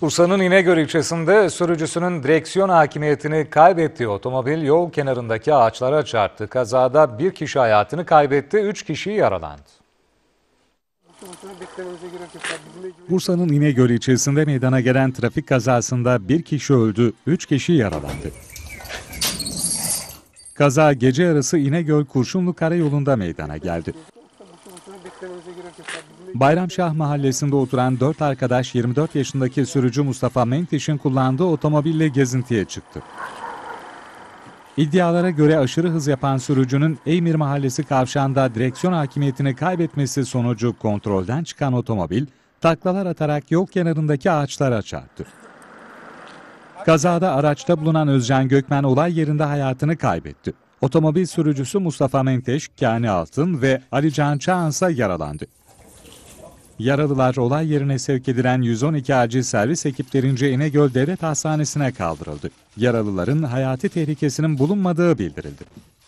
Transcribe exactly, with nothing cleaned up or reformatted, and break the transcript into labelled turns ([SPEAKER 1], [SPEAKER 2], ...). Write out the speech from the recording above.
[SPEAKER 1] Bursa'nın İnegöl ilçesinde sürücüsünün direksiyon hakimiyetini kaybettiği otomobil yol kenarındaki ağaçlara çarptı. Kazada bir kişi hayatını kaybetti, üç kişi yaralandı.
[SPEAKER 2] Bursa'nın İnegöl ilçesinde meydana gelen trafik kazasında bir kişi öldü, üç kişi yaralandı. Kaza gece yarısı İnegöl-Kurşunlu Karayolu'nda meydana geldi. Bayramşah mahallesinde oturan dört arkadaş yirmi dört yaşındaki sürücü Mustafa Menteş'in kullandığı otomobille gezintiye çıktı. İddialara göre aşırı hız yapan sürücünün Eymir Mahallesi kavşağında direksiyon hakimiyetini kaybetmesi sonucu kontrolden çıkan otomobil taklalar atarak yol kenarındaki ağaçlara çarptı. Kazada araçta bulunan Özcan Gökmen olay yerinde hayatını kaybetti. Otomobil sürücüsü Mustafa Menteş, Kani Altın ve Ali Can Çağansa yaralandı. Yaralılar olay yerine sevk edilen yüz on iki acil servis ekiplerince İnegöl Devlet Hastanesi'ne kaldırıldı. Yaralıların hayati tehlikesinin bulunmadığı bildirildi.